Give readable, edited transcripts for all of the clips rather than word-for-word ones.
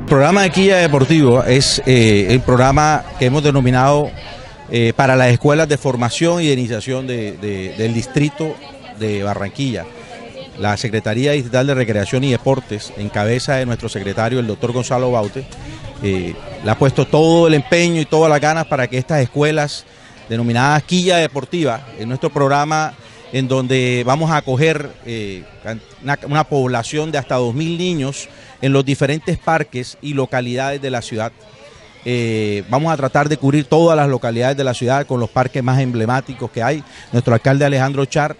programa de Quilla Deportivo es el programa que hemos denominado para las escuelas de formación y de iniciación del distrito de Barranquilla. La Secretaría Distrital de Recreación y Deportes, en cabeza de nuestro secretario, el doctor Gonzalo Baute, le ha puesto todo el empeño y todas las ganas para que estas escuelas denominadas Quilla Deportiva, en nuestro programa en donde vamos a acoger una población de hasta 2.000 niños en los diferentes parques y localidades de la ciudad. Vamos a tratar de cubrir todas las localidades de la ciudad con los parques más emblemáticos que hay. Nuestro alcalde Alejandro Char,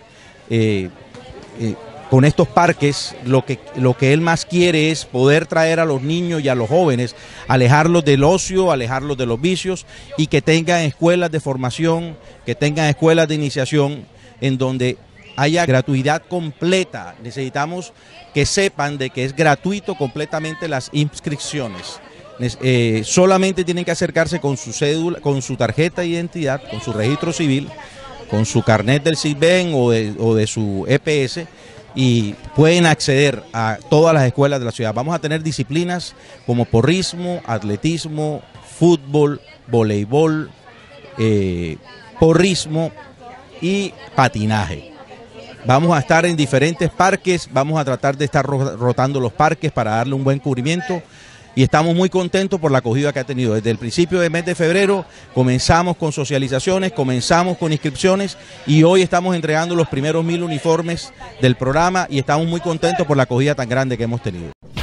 con estos parques, lo que él más quiere es poder traer a los niños y a los jóvenes, alejarlos del ocio, alejarlos de los vicios y que tengan escuelas de formación, que tengan escuelas de iniciación en donde haya gratuidad completa. Necesitamos que sepan de que es gratuito completamente las inscripciones. Solamente tienen que acercarse con su cédula, con su tarjeta de identidad, con su registro civil, con su carnet del SISBEN o de su EPS, y pueden acceder a todas las escuelas de la ciudad. Vamos a tener disciplinas como porrismo, atletismo, fútbol, voleibol, porrismo y patinaje. Vamos a estar en diferentes parques, vamos a tratar de estar rotando los parques para darle un buen cubrimiento y estamos muy contentos por la acogida que ha tenido. Desde el principio del mes de febrero comenzamos con socializaciones, comenzamos con inscripciones y hoy estamos entregando los primeros 1000 uniformes del programa y estamos muy contentos por la acogida tan grande que hemos tenido.